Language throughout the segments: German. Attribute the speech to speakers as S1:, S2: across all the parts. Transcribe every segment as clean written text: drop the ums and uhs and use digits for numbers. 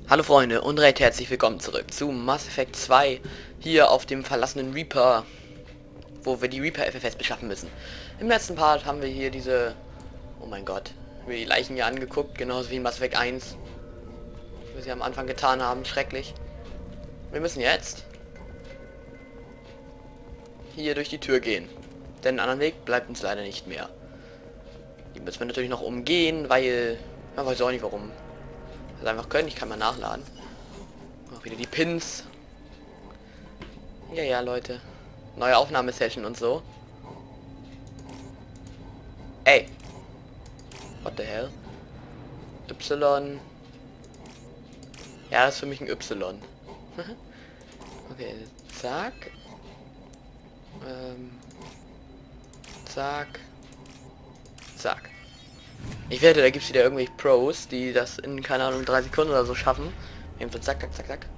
S1: Hallo Freunde und recht herzlich willkommen zurück zu Mass Effect 2 hier auf dem verlassenen Reaper, wo wir die Reaper FFS beschaffen müssen. Im letzten Part haben wir hier diese, oh mein Gott, wir die Leichen hier angeguckt, genauso wie in Mass Effect 1, wie sie am Anfang getan haben, schrecklich. Wir müssen jetzt hier durch die Tür gehen, denn einen anderen Weg bleibt uns leider nicht mehr. Die müssen wir natürlich noch umgehen, weil, man weiß auch nicht warum. Das einfach können, ich kann mal nachladen. Auch wieder die Pins. Ja, Leute. Neue Aufnahmesession und so. Ey. What the hell? Y. Ja, das ist für mich ein Y. Okay, zack. Zack. Zack. Ich wette, da gibt es wieder irgendwelche Pros, die das in, keine Ahnung, 3 Sekunden oder so schaffen. Eben so zack, zack, zack, zack.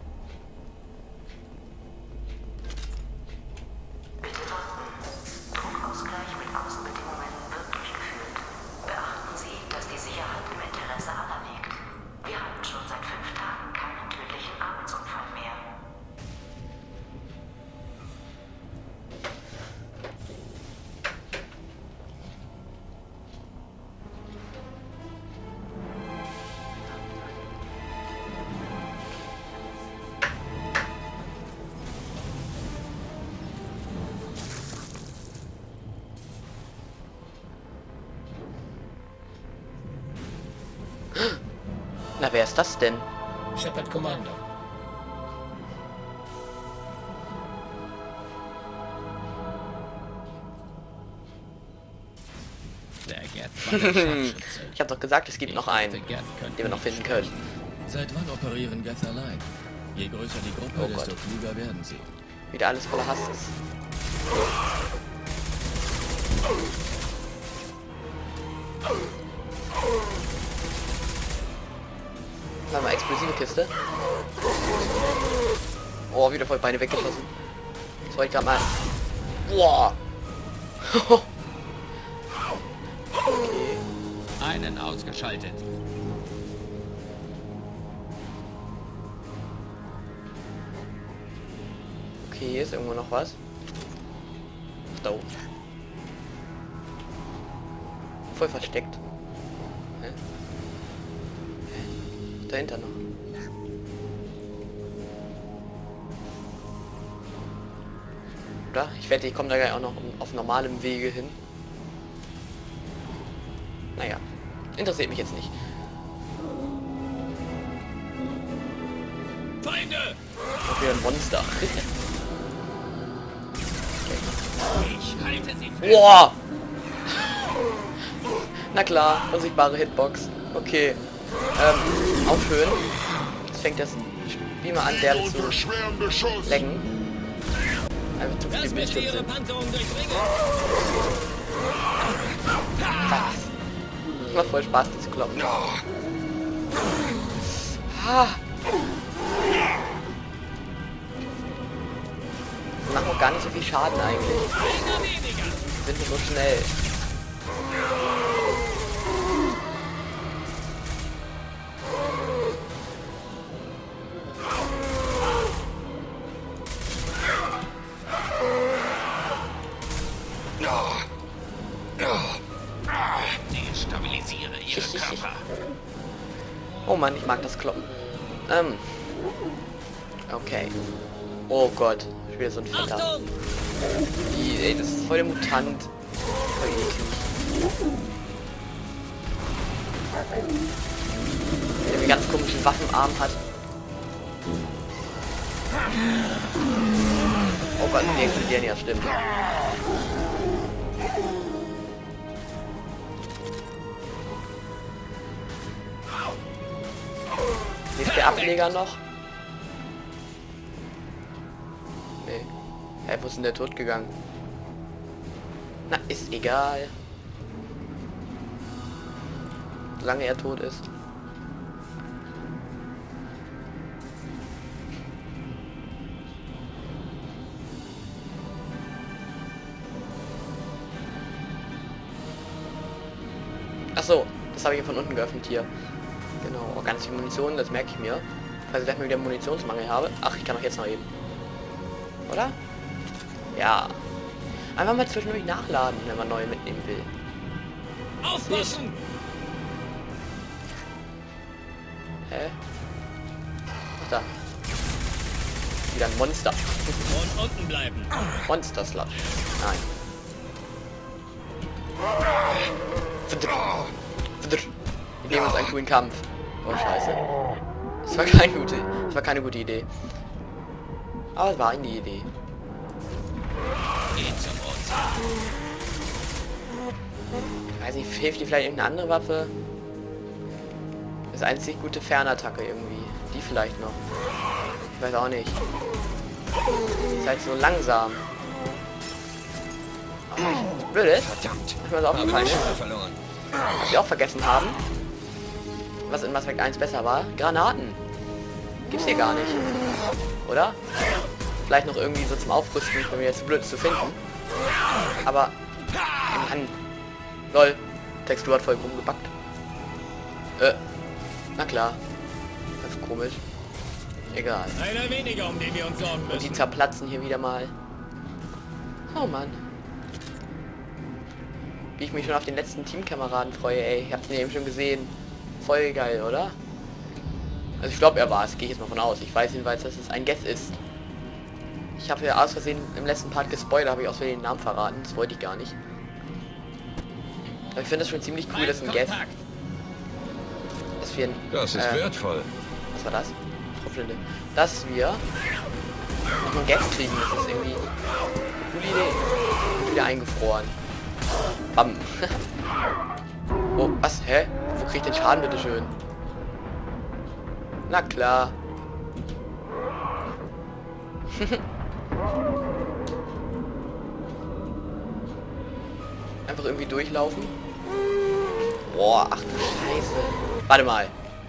S2: Bitte beachten, Druckausgleich mit Außenbedingungen wird durchgeführt. Beachten Sie, dass die Sicherheit im Interesse aller liegt. Wir hatten schon seit 5 Tagen keinen tödlichen Arbeitsunfall mehr.
S1: Na, wer ist das denn?
S3: Shepard Commander. Der Gerd war der Scharfschütze.
S1: Ich habe doch gesagt, es gibt noch einen, den wir noch finden können.
S3: Seit wann operieren Geth allein? Je größer die Gruppe,
S1: Oh
S3: desto
S1: Gott.
S3: klüger werden sie.
S1: Wieder alles voller Hass ist. Warte mal, explosive Kiste. Oh, wieder voll Beine weggeschossen. Das wollte ich gerade mal. Boah. Okay.
S3: Einen ausgeschaltet.
S1: Okay, hier ist irgendwo noch was. Ach, da oben. Voll versteckt. Hä? Hä? Dahinter noch. Oder? Ich wette, ich komme da gleich auch noch auf normalem Wege hin. Naja, interessiert mich jetzt nicht.
S3: Feinde!
S1: Auch wieder ein Monster.
S3: Ich halte sie fest.
S1: Boah! Na klar, unsichtbare Hitbox. Okay. Aufhören. Jetzt fängt das Spiel mal an, der zu lecken. Einfach zu viele Bildschirme sind.
S3: Panzerung durchdringen.
S1: Macht voll Spaß, die zu kloppen. Ah. Die machen auch gar nicht so viel Schaden eigentlich. Die sind nur so schnell.
S3: Destabilisiere ihren Körper.
S1: Oh Mann, ich mag das Kloppen. Okay. Oh Gott, ich will so ein Fetter. Ey, das ist voll der Mutant. Voll eklig. Der einen ganz komischen Waffenarm hat. Oh Gott, die explodieren ja, stimmt. Hier ist der Ableger noch. Nee. Hä, wo ist denn der tot gegangen? Na, ist egal. Solange er tot ist. Ach so, das habe ich von unten geöffnet hier. Genau, oh, ganz viel Munition, das merke ich mir. Falls ich gleich mal wieder Munitionsmangel habe. Ach, ich kann doch jetzt noch eben. Oder? Ja. Einfach mal zwischendurch nachladen, wenn man neue mitnehmen will.
S3: Aufpassen!
S1: Hä? Ach, da. Wieder ein Monster.
S3: Und unten bleiben.
S1: Monster Sludge. Nein. Wir nehmen uns einen coolen Kampf. Oh scheiße. Das war keine gute Idee. Aber es war eine Idee.
S3: Geht zum Mond.
S1: Weiß nicht, hilft dir vielleicht irgendeine andere Waffe? Das einzig gute Fernattacke irgendwie. Die vielleicht noch. Ich weiß auch nicht. Ist halt so langsam. Oh, blöd ist.
S4: Verdammt.
S1: Ich mir so aufgefallen ist.
S4: Verloren.
S1: Was wir auch vergessen haben. Was in Mass Effect 1 besser war. Granaten. Gibt's hier gar nicht. Oder? Vielleicht noch irgendwie so zum Aufrüsten. Ich bin mir jetzt blöd zu finden. Aber... Mann. Lol. Textur hat voll rumgebackt. Na klar. Das ist komisch. Egal.
S3: Einer weniger, um den wir uns sorgen
S1: Und die
S3: müssen.
S1: zerplatzen hier wieder mal. Oh Mann. Wie ich mich schon auf den letzten Teamkameraden freue, ey. Ich hab's ihn eben schon gesehen. Voll geil, oder? Also ich glaube, er war es. Gehe ich jetzt mal von aus. Ich weiß jedenfalls, dass es ein Guess ist. Ich habe ja aus Versehen im letzten Part gespoilert, habe ich aus Versehen den Namen verraten. Das wollte ich gar nicht. Aber ich finde das schon ziemlich cool, dass ein Guess... Dass wir ein...
S4: Das ist wertvoll.
S1: Was war das? Flinte. Dass wir noch einen Guess kriegen. Das ist irgendwie eine gute Idee. Und wieder eingefroren. Bam. Oh, was? Hä? Wo krieg ich den Schaden, bitteschön? Na klar. Einfach irgendwie durchlaufen. Boah, ach du Scheiße. Warte mal.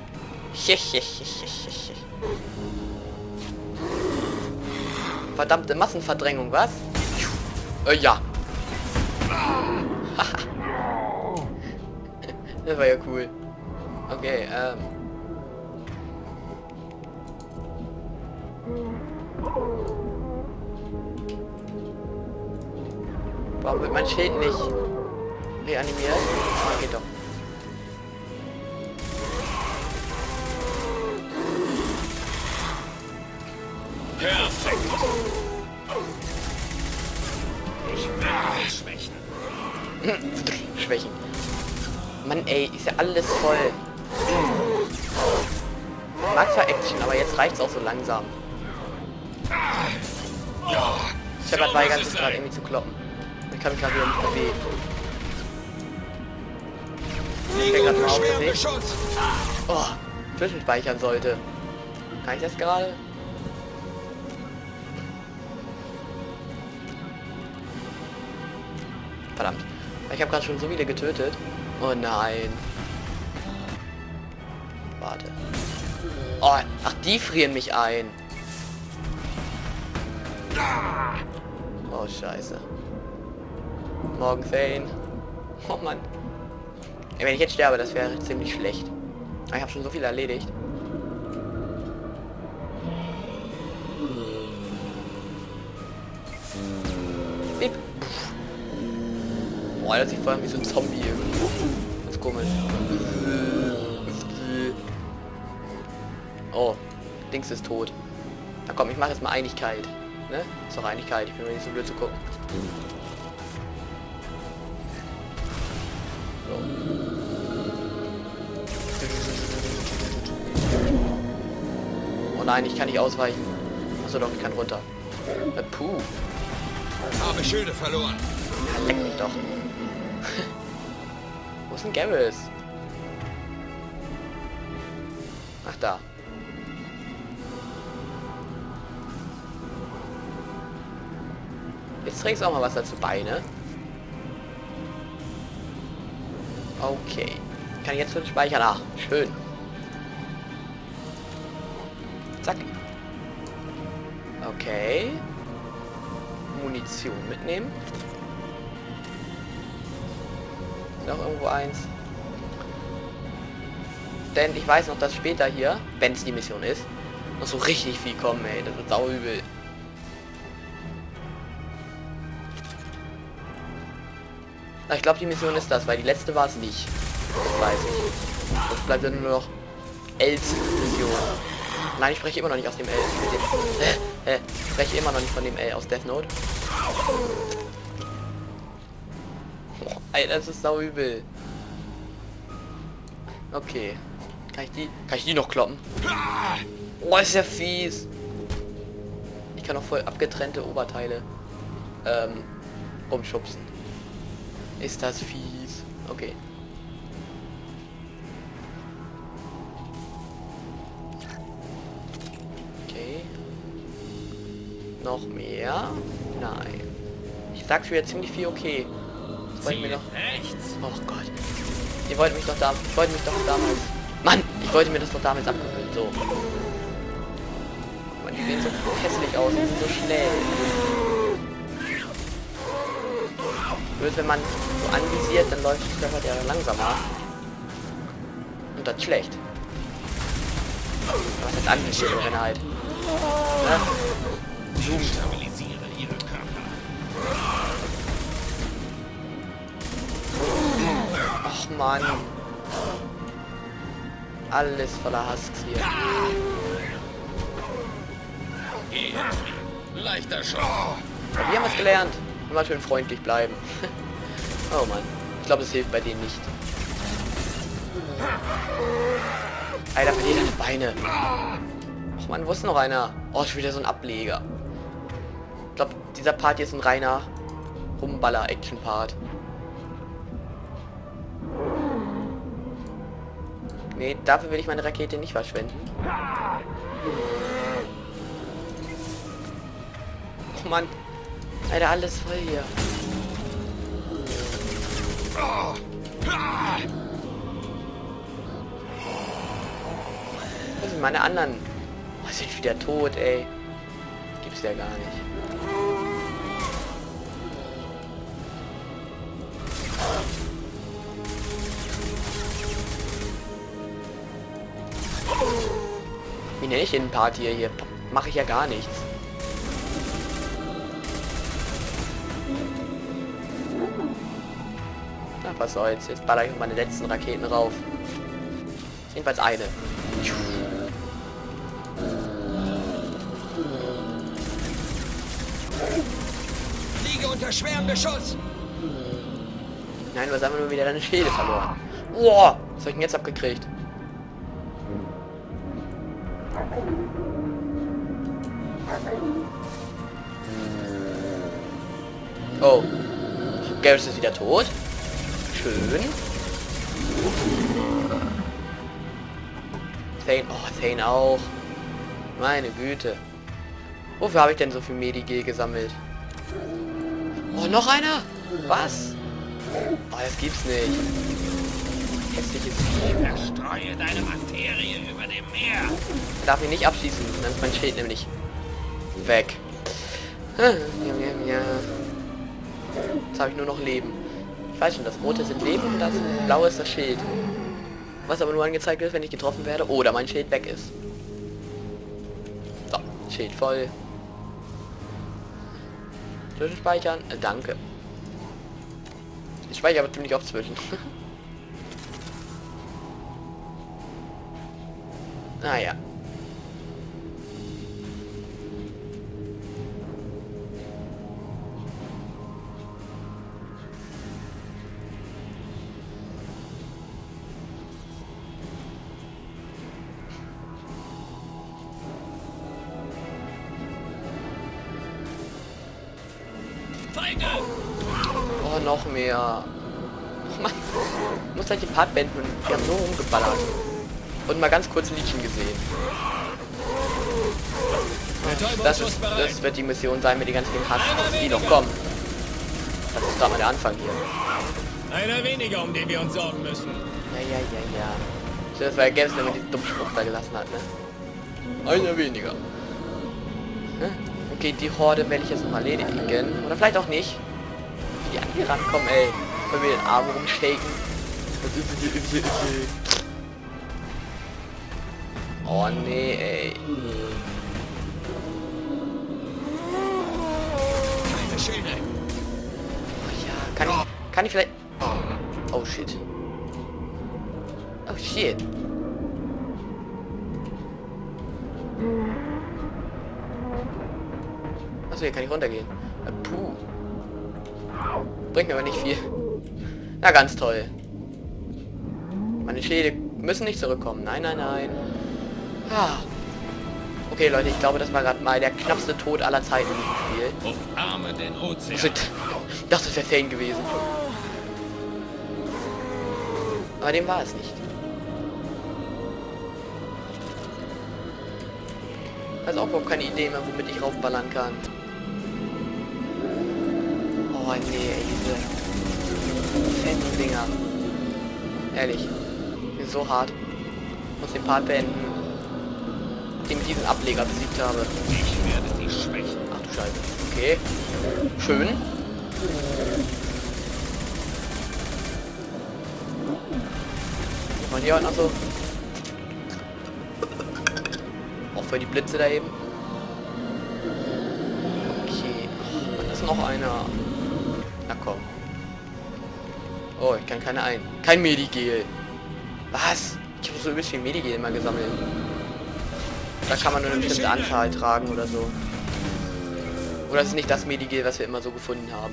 S1: Verdammte Massenverdrängung, was? Ja. Das war ja cool. Okay, warum wird mein Schild nicht reanimiert? Oh, geht doch.
S3: Perfekt. Ich werde dich schwächen.
S1: Schwächen. Mann, ey, ist ja alles voll. Mag zwar Action, aber jetzt reicht's auch so langsam. Shepard weigert sich gerade irgendwie zu kloppen. Ich kann mich gerade wieder nicht bewegen. Ich bin gerade mal aufgesehen. Oh, Schlüssel speichern sollte. Kann ich das gerade? Verdammt. Ich habe gerade schon so viele getötet. Oh nein. Warte. Oh, ach, die frieren mich ein. Oh, scheiße. Morgen Thane. Oh Mann. Ey, wenn ich jetzt sterbe, das wäre ziemlich schlecht. Aber ich habe schon so viel erledigt. Bip. Boah, das sieht vor allem wie so ein Zombie irgendwie. Das ist komisch. Oh, Dings ist tot. Na komm, ich mache jetzt mal Einigkeit. Ne? Ist doch Einigkeit, ich bin mir nicht so blöd zu gucken. So. Oh nein, ich kann nicht ausweichen. Achso doch, ich kann runter. Puh.
S4: Habe Schilde verloren.
S1: Ja, leck mich doch. Wo ist denn Garrus? Ach, da. Jetzt trägst du auch mal was dazu bei, ne? Okay. Kann ich jetzt schon speichern? Ah, schön. Zack. Okay. Munition mitnehmen. Noch irgendwo eins. Denn ich weiß noch, dass später hier, wenn es die Mission ist, noch so richtig viel kommen, ey. Das wird sauübel. Ich glaube, die Mission ist das, weil die letzte war es nicht. Das weiß ich. Jetzt bleibt dann nur noch Els Mission. Nein, ich spreche immer noch nicht aus dem L. Ich spreche immer noch nicht von dem L aus Death Note. Oh, Alter, das ist sau übel. Okay. Kann ich die noch kloppen? Oh, ist ja fies. Ich kann auch voll abgetrennte Oberteile umschubsen. Ist das fies. Okay. Okay. Noch mehr? Nein. Ich sag für jetzt ziemlich viel okay. Das wollte mir doch. Oh Gott. Ihr wollt mich doch damals. Mann! Ich wollte mir das doch damals abgucken. So. Mann, die sehen so hässlich aus. Die sind so schnell. Bloß wenn man so anvisiert, dann läuft es einfach ja langsamer. Und das ist schlecht. Was heißt anvisiert, wenn er halt. Ne? Zoomt. Ach Mann. Alles voller Husks hier.
S3: Leichter Schock.
S1: Wir haben es gelernt. Immer schön freundlich bleiben. Oh Mann. Ich glaube, es hilft bei denen nicht. Alter, verliert deine Beine. Ach Mann, wo ist noch einer? Oh, schon wieder so ein Ableger. Ich glaube, dieser Part hier ist ein reiner Rumballer-Action-Part. Nee, dafür will ich meine Rakete nicht verschwenden. Oh Mann. Alter, alles voll hier. Wo sind meine anderen? Oh, sind wieder tot, ey. Gibt's ja gar nicht. Wie nenne ich den Part hier? Mache ich ja gar nichts. Na, was soll's. Jetzt baller ich meine letzten Raketen rauf. Jedenfalls eine.
S4: Liege unter schwerem Beschuss.
S1: Nein, du hast einfach nur wieder deine Schäde verloren. Boah, was hab ich denn jetzt abgekriegt? Oh. Garrus ist wieder tot. Schön. Thane. Oh, Thane auch. Meine Güte. Wofür habe ich denn so viel Medigel gesammelt? Oh, noch einer? Was? Oh, das gibt's nicht. Hässliches Vieh.
S3: Verstreue deine Materie über dem Meer.
S1: Ich darf ihn nicht abschießen, dann ist mein Schild nämlich weg. Jetzt habe ich nur noch Leben. Ich weiß schon, das rote sind Leben und das blaue ist das Schild. Was aber nur angezeigt wird, wenn ich getroffen werde oder mein Schild weg ist. So, Schild voll. Zwischenspeichern, danke. Ich speichere aber ziemlich oft zwischen. Naja. Oh, noch mehr. Oh Mann. Ich muss gleich den Part beenden und wir haben so rumgeballert. Und mal ganz kurz ein Liedchen gesehen. Das wird die Mission sein mit den ganzen Hass, die noch kommen. Das ist gerade mal der Anfang hier.
S3: Einer weniger, um den wir uns sorgen müssen.
S1: Ja. Das war ja Games, der mir diesen dummen Spruch da gelassen hat, ne? Einer weniger. Okay, die Horde werde ich jetzt noch erledigen. Oder vielleicht auch nicht. Wie die an hier rankommen, ey. Wenn wir den Arm rumshaken. Oh nee, ey.
S4: Keine Schilde.
S1: Oh, ja, kann ich vielleicht... Oh shit. Oh shit. Achso, hier kann ich runtergehen. Puh. Bringt mir aber nicht viel. Na, ganz toll. Meine Schäde müssen nicht zurückkommen. Nein, nein, nein. Ah. Okay, Leute, ich glaube, das war gerade mal der knappste Tod aller Zeiten in diesem Spiel.
S3: Umarme den Ozean.
S1: Das ist der Fan gewesen. Aber dem war es nicht. Also auch überhaupt keine Idee mehr, womit ich raufballern kann. Oh nee, ey, diese fetten Dinger. Ehrlich. Die sind so hart. Ich muss den Part beenden, den ich diesen Ableger besiegt habe.
S3: Ich werde dich schwächen.
S1: Ach du Scheiße. Okay. Schön. Und hier noch so. Auch für die Blitze da eben. Okay. Und ist noch einer. Na komm. Oh, ich kann keine ein. Kein Medigel. Was? Ich habe so übelst viel Medigel immer gesammelt. Da kann man nur eine bestimmte Anzahl tragen oder so. Oder es ist nicht das Medigel, was wir immer so gefunden haben.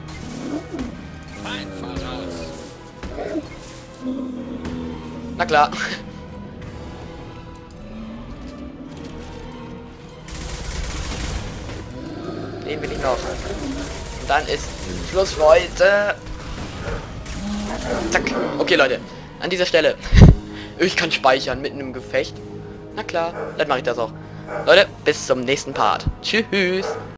S3: Einfach raus.
S1: Na klar. Den will ich noch. Und dann ist Schluss für heute. Zack. Okay, Leute. An dieser Stelle. Ich kann speichern mitten im Gefecht. Na klar. Dann mache ich das auch. Leute, bis zum nächsten Part. Tschüss.